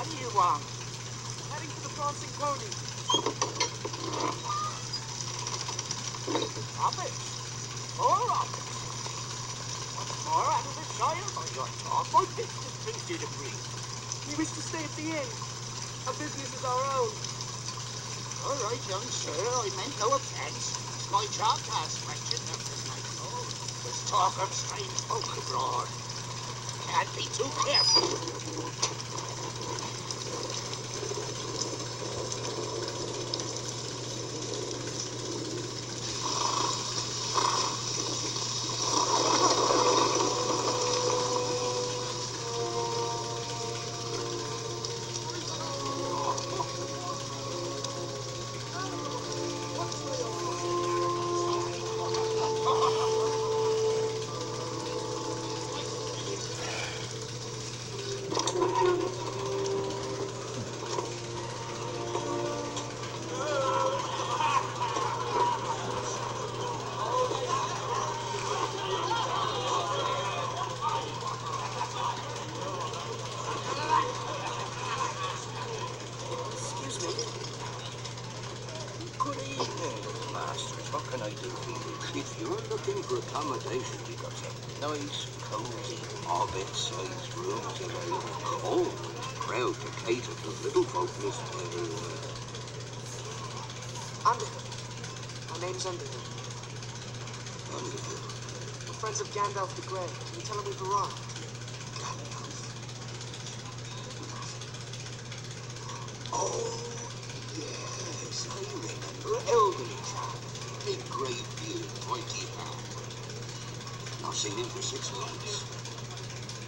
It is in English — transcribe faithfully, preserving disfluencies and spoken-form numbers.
What do you want? Heading to the prancing pony. Hobbits. More Hobbits. What's more out of the Shire by your talk? What business brings you to Bree? We wish to stay at the inn. Our business is our own. All right, young sir. I meant no offence. It's my job to ask questions of the night. Oh, there's talk of strange folk abroad. Can't be too careful. Good evening, masters. What can I do for you? If you're looking for accommodation, we've got some nice, cozy, Hobbit-sized rooms available. Oh, proud to cater to little folk, Miss Taylor. Underhill. My name's Underhill. Underhill? We're friends of Gandalf the Grey. Can you tell him we've arrived? Gandalf? Oh, yes, I remember. Elderly chap. Big grey beard, pointy hat. Not seen him for six months.